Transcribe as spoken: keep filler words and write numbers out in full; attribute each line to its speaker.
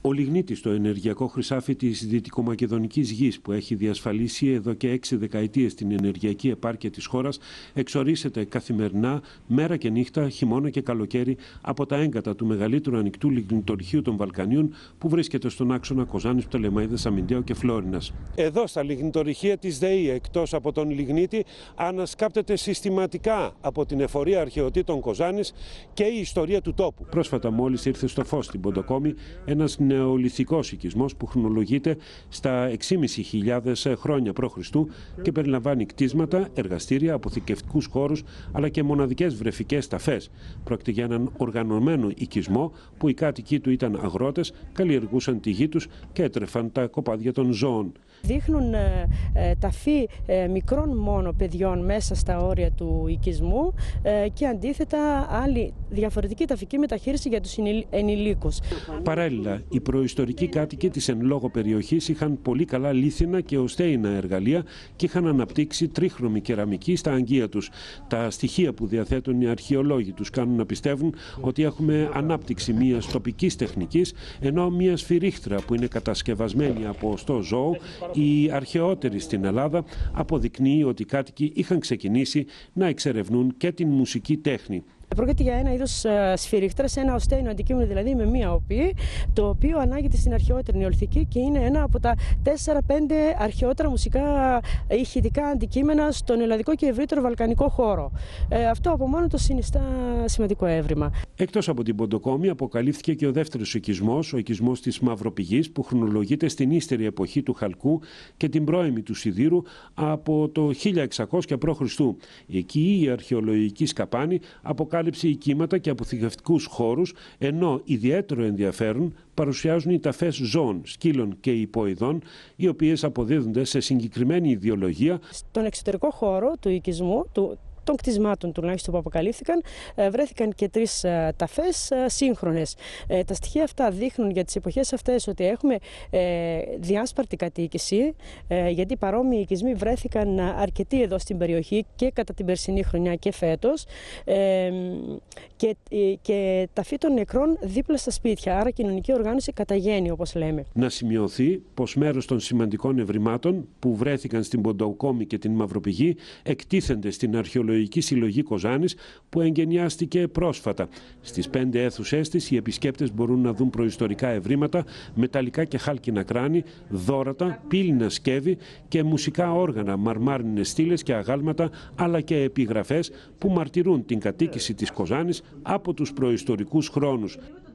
Speaker 1: Ο λιγνίτης στο ενεργειακό χρυσάφι της δυτικομακεδονικής γης, που έχει διασφαλίσει εδώ και έξι δεκαετίες την ενεργειακή επάρκεια της χώρας, εξορίσεται καθημερινά, μέρα και νύχτα, χειμώνα και καλοκαίρι, από τα έγκατα του μεγαλύτερου ανοιχτού λιγνητορυχείου των Βαλκανίων, που βρίσκεται στον άξονα Κοζάνης, Πτολεμαΐδας, Αμυντέου και Φλόρινας. Εδώ στα λιγνητορυχεία της ΔΕΗ, εκτός από τον λιγνίτη, ανασκάπτεται συστηματικά από την εφορία αρχαιοτήτων Κοζάνης και η ιστορία του τόπου. Πρόσφατα μόλις ήρθε στο φως στην Ποντοκόμη ένας νεολιθικός οικισμός που χρονολογείται στα έξι χιλιάδες πεντακόσια χρόνια π.Χ. και περιλαμβάνει κτίσματα, εργαστήρια, αποθηκευτικούς χώρους αλλά και μοναδικές βρεφικές ταφές. Πρόκειται για έναν οργανωμένο οικισμό που οι κάτοικοι του ήταν αγρότες, καλλιεργούσαν τη γη τους και έτρεφαν τα κοπάδια των ζώων.
Speaker 2: Δείχνουν ε, ε, ταφή ε, μικρών μόνο παιδιών μέσα στα όρια του οικισμού ε, και αντίθετα άλλη διαφορετική ταφική μεταχείριση για τους ενηλίκους.
Speaker 1: Παράλληλα, οι προϊστορικοί κάτοικοι της εν λόγω περιοχής είχαν πολύ καλά λίθινα και οστέινα εργαλεία και είχαν αναπτύξει τρίχρωμη κεραμική στα αγγεία τους. Τα στοιχεία που διαθέτουν οι αρχαιολόγοι τους κάνουν να πιστεύουν ότι έχουμε ανάπτυξη μιας τοπικής τεχνικής, ενώ μια σφυρίχτρα που είναι κατασκευασμένη από οστό ζώο, η αρχαιότερη στην Ελλάδα, αποδεικνύει ότι οι κάτοικοι είχαν ξεκινήσει να εξερευνούν και την μουσική τέχνη.
Speaker 2: Πρόκειται για ένα είδος σφυρίχτρας, ένα οστέινο αντικείμενο δηλαδή με μία οπή, το οποίο ανάγεται στην αρχαιότερη νεολιθική και είναι ένα από τα τέσσερα πέντε αρχαιότερα μουσικά ηχητικά αντικείμενα στον ελλαδικό και ευρύτερο βαλκανικό χώρο. Ε, αυτό από μόνο το συνιστά σημαντικό έβριμα.
Speaker 1: Εκτός από την Ποντοκόμη, αποκαλύφθηκε και ο δεύτερος οικισμός, ο οικισμός της Μαυροπηγής, που χρονολογείται στην ύστερη εποχή του Χαλκού και την πρώιμη του Σιδήρου από το χίλια εξακόσια π.Χ. Εκεί η αρχαιολογική σκαπάνη αποκάλυψε οικήματα και αποθηκευτικούς χώρους, ενώ ιδιαίτερο ενδιαφέρον παρουσιάζουν οι ταφές ζώων, σκύλων και υποειδών, οι οποίες αποδίδονται σε συγκεκριμένη ιδεολογία.
Speaker 2: Στον εξωτερικό χώρο του οικισμού, του των κτισμάτων τουλάχιστον που αποκαλύφθηκαν, βρέθηκαν και τρεις ταφές σύγχρονες. Τα στοιχεία αυτά δείχνουν για τις εποχές αυτές ότι έχουμε διάσπαρτη κατοίκηση, γιατί παρόμοιοι οικισμοί βρέθηκαν αρκετοί εδώ στην περιοχή και κατά την περσινή χρονιά και φέτος, και, και ταφή των νεκρών δίπλα στα σπίτια, άρα κοινωνική οργάνωση κατά γέννη, όπως λέμε.
Speaker 1: Να σημειωθεί πως μέρος των σημαντικών ευρημάτων που βρέθηκαν στην Ποντοκόμη και την Μαυροπηγή εκτίθενται στην αρχαιολογική Αρχαιολογική Συλλογή Κοζάνης, που εγκαινιάστηκε πρόσφατα. Στις πέντε αίθουσές της οι επισκέπτες μπορούν να δουν προϊστορικά ευρήματα, μεταλλικά και χάλκινα κράνη, δώρατα, πύληνα σκεύη και μουσικά όργανα, μαρμάρινες στήλες και αγάλματα, αλλά και επιγραφές που μαρτυρούν την κατοίκηση της Κοζάνης από τους προϊστορικούς χρόνους.